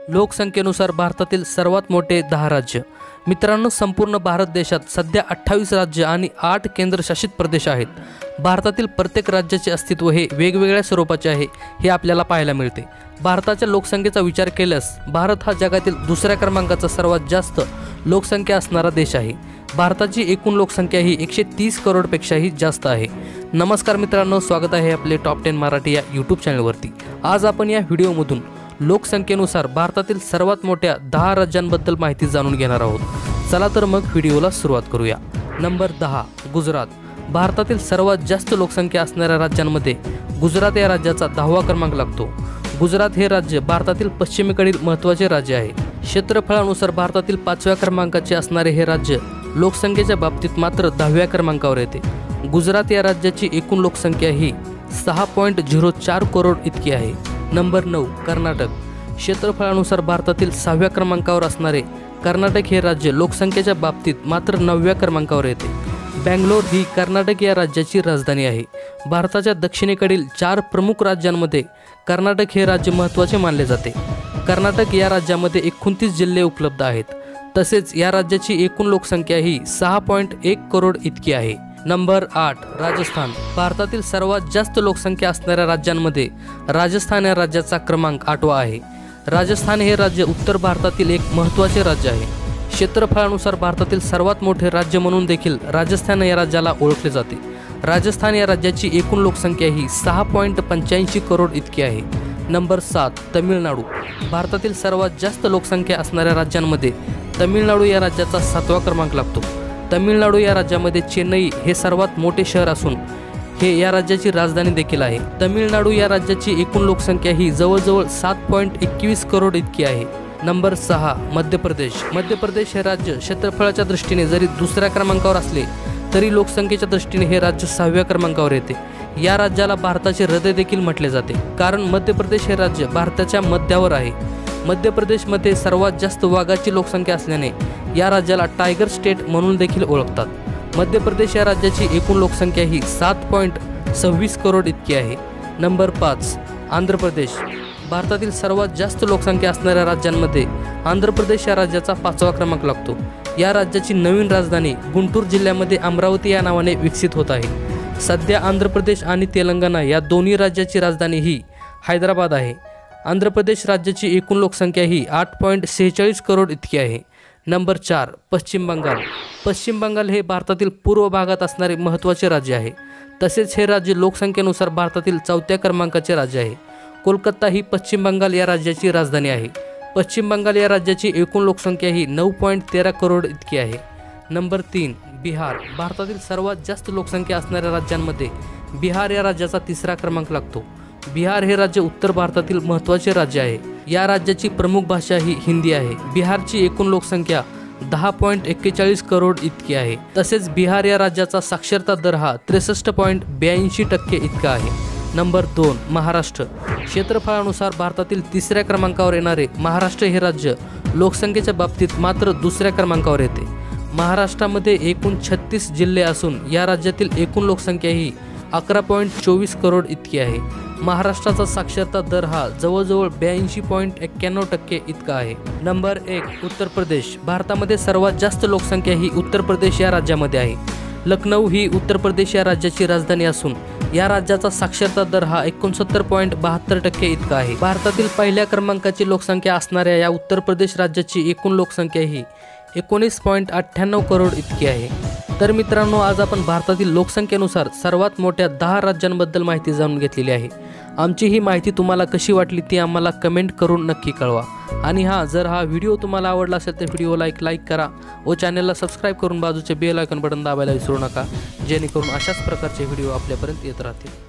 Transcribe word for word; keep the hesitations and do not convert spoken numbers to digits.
लोकसंख्येनुसार भारतातील सर्वात मोठे दहा राज्य। मित्रांनो, संपूर्ण भारत देशात सध्या अठ्ठावीस राज्य आणि आठ केंद्रशासित प्रदेश आहेत। भारतातील प्रत्येक राज्याचे अस्तित्व हे वेगवेगळ्या स्वरूपाचे आहे हे आपल्याला पाहायला मिळते। भारताच्या लोकसंख्येचा विचार केल्यास भारत हा जगातील दुसऱ्या क्रमांकाचा सर्वात जास्त लोकसंख्या असणारा देश आहे। भारताची एकूण लोकसंख्या ही एकशे तीस करोडपेक्षाही जास्त आहे। नमस्कार मित्रांनो, स्वागत आहे आपले टॉप टेन मराठी या यूट्यूब चॅनलवरती। आज आपण या व्हिडिओमधून लोकसंख्येनुसार भारतातील सर्वात मोठ्या दहा राज्यांबद्दल माहिती जाणून घेणार आहोत। चला तर मग व्हिडिओला सुरुवात करूया। नंबर दहा, गुजरात। भारतातील सर्वात जास्त लोकसंख्या असणाऱ्या राज्यांमध्ये गुजरात या राज्याचा दहावा क्रमांक लागतो। गुजरात हे राज्य भारतातील पश्चिमेकडील महत्त्वाचे राज्य आहे। क्षेत्रफळानुसार भारतातील पाचव्या क्रमांकाचे असणारे हे राज्य लोकसंख्येच्या बाबतीत मात्र दहाव्या क्रमांकावर येते। गुजरात या राज्याची एकूण लोकसंख्या ही सहा पॉईंट झिरो चार करोड इतकी आहे। नंबर नऊ, कर्नाटक। क्षेत्रफळानुसार भारतातील सहाव्या क्रमांकावर असणारे कर्नाटक हे राज्य लोकसंख्येच्या बाबतीत मात्र नवव्या क्रमांकावर येते। बँगलोर ही कर्नाटक या राज्याची राजधानी आहे। भारताच्या दक्षिणेकडील चार प्रमुख राज्यांमध्ये कर्नाटक हे राज्य महत्त्वाचे मानले जाते। कर्नाटक या राज्यामध्ये एकोणतीस जिल्हे उपलब्ध आहेत। तसेच या राज्याची एकूण लोकसंख्या ही सहा पॉईंट एक करोड इतकी आहे। नंबर आठ, राजस्थान। भारतातील सर्वात जास्त लोकसंख्या असणाऱ्या राज्यांमध्ये राजस्थान या राज्याचा क्रमांक आठवा आहे। राजस्थान हे राज्य उत्तर भारतातील एक महत्त्वाचे राज्य आहे। क्षेत्रफळानुसार भारतातील सर्वात मोठे राज्य म्हणून देखील राजस्थान या राज्याला ओळखले जाते। राजस्थान या राज्याची एकूण लोकसंख्या ही सहा पॉईंट पंच्याऐंशी करोड इतकी आहे। नंबर सात, तमिळनाडू। भारतातील सर्वात जास्त लोकसंख्या असणाऱ्या राज्यांमध्ये तमिळनाडू या राज्याचा सातवा क्रमांक लागतो। तमिळनाडू या राज्यामध्ये चेन्नई हे सर्वात मोठे शहर असून हे या राज्याची राजधानी देखील आहे। तमिळनाडू या राज्याची एकूण लोकसंख्या ही जवळजवळ सात पॉईंट एकवीस करोड इतकी आहे। नंबर सहा, मध्य प्रदेश। मध्य प्रदेश हे राज्य क्षेत्रफळाच्या दृष्टीने जरी दुसऱ्या क्रमांकावर असले तरी लोकसंख्येच्या दृष्टीने हे राज्य सहाव्या क्रमांकावर येते। या राज्याला भारताचे हृदय देखील म्हटले जाते, कारण मध्य प्रदेश हे राज्य भारताच्या मध्यावर आहे। मध्य प्रदेशमध्ये सर्वात जास्त वाघाची लोकसंख्या असल्याने या राज्याला टायगर स्टेट म्हणून देखील ओळखतात। मध्य प्रदेश या राज्याची एकूण लोकसंख्या ही सात पॉईंट सव्वीस करोड इतकी आहे। नंबर पाच, आंध्र प्रदेश। भारतातील सर्वात जास्त लोकसंख्या असणाऱ्या राज्यांमध्ये आंध्र प्रदेश या राज्याचा पाचवा क्रमांक लागतो। या राज्याची नवीन राजधानी गुंटूर जिल्ह्यामध्ये अमरावती या नावाने विकसित होत आहे। सध्या आंध्र प्रदेश आणि तेलंगणा या दोन्ही राज्याची राजधानी ही हैदराबाद आहे। आंध्र प्रदेश राज्याची एकूण लोकसंख्या ही आठ पॉईंट सेहेचाळीस करोड इतकी आहे। नंबर चार, पश्चिम बंगाल। पश्चिम बंगाल हे भारतातील पूर्व भागात असणारे महत्त्वाचे राज्य आहे। तसेच हे राज्य लोकसंख्येनुसार भारतातील चौथ्या क्रमांकाचे राज्य आहे। कोलकाता ही पश्चिम बंगाल या राज्याची राजधानी आहे। पश्चिम बंगाल या राज्याची एकूण लोकसंख्या ही नऊ पॉईंट तेरा करोड इतकी आहे। नंबर तीन, बिहार। भारतातील सर्वात जास्त लोकसंख्या असणाऱ्या राज्यांमध्ये बिहार या राज्याचा तिसरा क्रमांक लागतो। बिहार हे राज्य उत्तर भारतातील महत्त्वाचे राज्य आहे। या राज्याची प्रमुख भाषा ही हिंदी आहे। बिहारची एकूण लोकसंख्या दहा पॉईंट एक्केचाळीस करोड इतकी आहे। तसेच बिहार या राज्याचा साक्षरता दर हा त्रेसष्ट पॉईंट ब्याऐंशी टक्के इतका आहे। नंबर दोन, महाराष्ट्र। क्षेत्रफळानुसार भारतातील तिसऱ्या क्रमांकावर येणारे महाराष्ट्र हे राज्य लोकसंख्येच्या बाबतीत मात्र दुसऱ्या क्रमांकावर येते। महाराष्ट्रामध्ये एकूण छत्तीस जिल्हे असून या राज्यातील एकूण लोकसंख्या ही अकरा पॉईंट चोवीस करोड इतकी आहे। महाराष्ट्राचा साक्षरता दर हा जवळजवळ ब्याऐंशी पॉईंट एक्क्याण्णव टक्के इतका आहे। नंबर एक, उत्तर प्रदेश। भारतामध्ये सर्वात जास्त लोकसंख्या ही उत्तर प्रदेश या राज्यामध्ये आहे। लखनौ ही उत्तर प्रदेश या राज्याची राजधानी असून या राज्याचा साक्षरता दर हा एकोणसत्तर पॉईंट बहात्तर टक्के इतका आहे। भारतातील पहिल्या क्रमांकाची लोकसंख्या असणाऱ्या या उत्तर प्रदेश राज्याची एकूण लोकसंख्या ही एकोणीस पॉईंट अठ्ठ्याण्णव करोड इतकी आहे। तर मित्रांनो, आज आपण भारतातील लोकसंख्येनुसार सर्वात मोठ्या दहा राज्यांबद्दल माहिती जाणून घेतलेली आहे। आमची ही माहिती तुम्हाला कशी वाटली ती आम्हाला कमेंट करून नक्की कळवा। आणि हां, जर हा व्हिडिओ तुम्हाला आवडला असेल तर व्हिडिओला एक लाईक करा व चॅनलला सबस्क्राईब करून बाजूचे बेल आयकॉन बटन दाबायला विसरू नका, जेणेकरून अशाच प्रकारचे व्हिडिओ आपल्यापर्यंत येत राहतील।